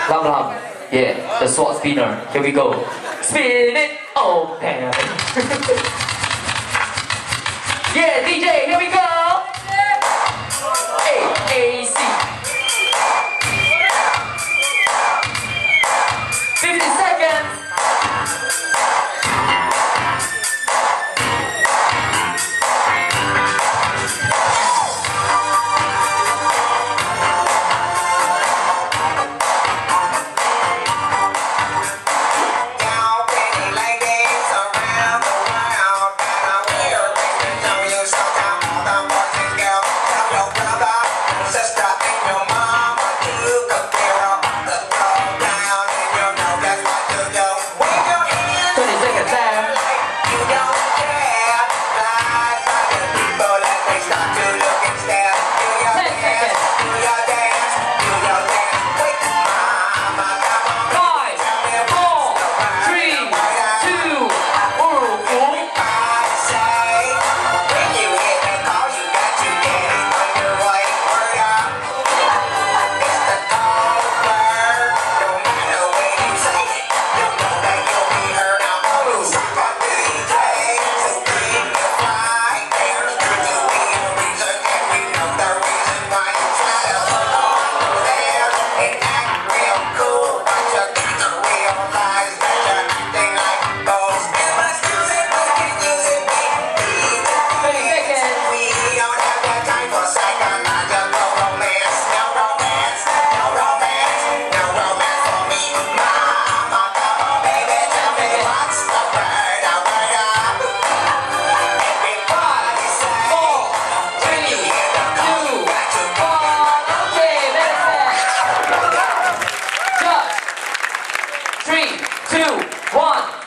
Love love. Yeah, the sword spinner. Here we go. Spin it open. Yeah, DJ, here we go. AAC. 50 seconds. Three, two, one.